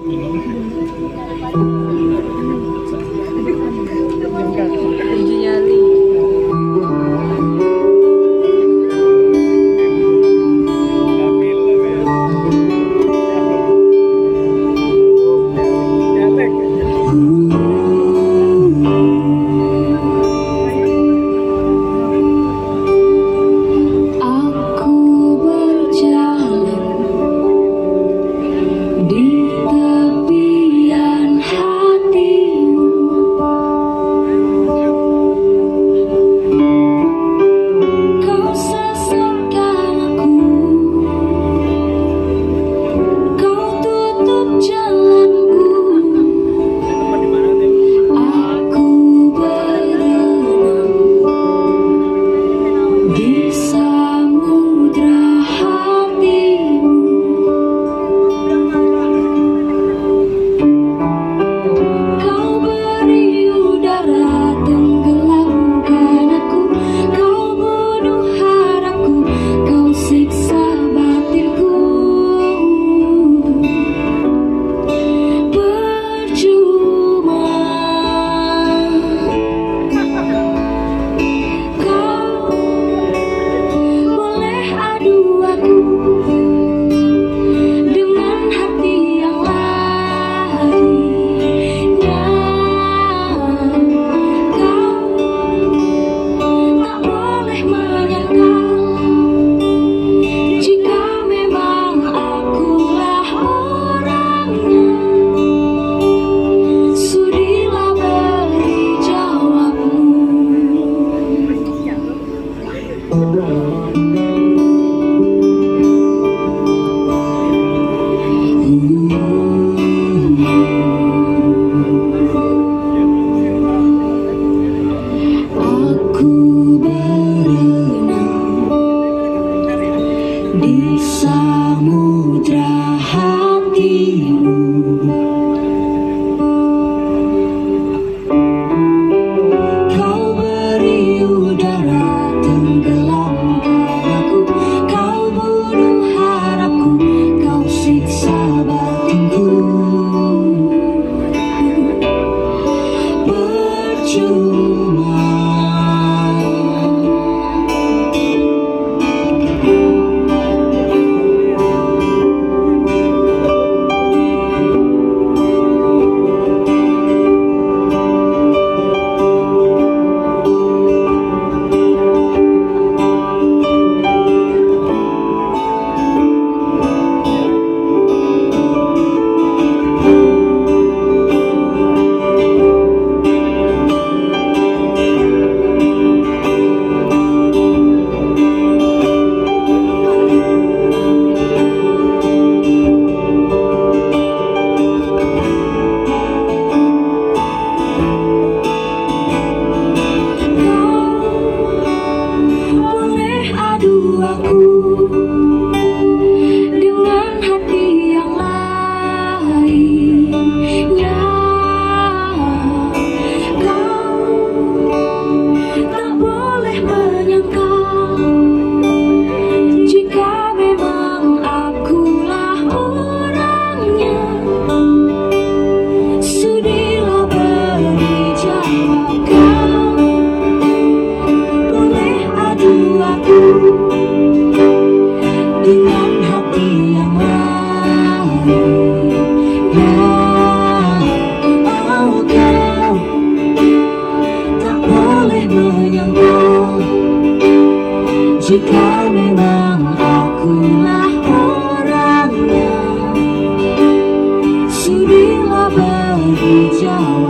Uji nyali. Di samudra hatimu, kau beri udara tenggelamkan aku, kau bunuh harapku, kau siksa batinku. Percuma dengan hati yang lain, ya kau tak boleh menyangkal jika memang akulah orangnya. Sudilah beri jawab, kau boleh adu aku dengan hati yang lain, ya oh, kau tak boleh menyangkal jika memang akulah orangnya. Sudilah beri jawab.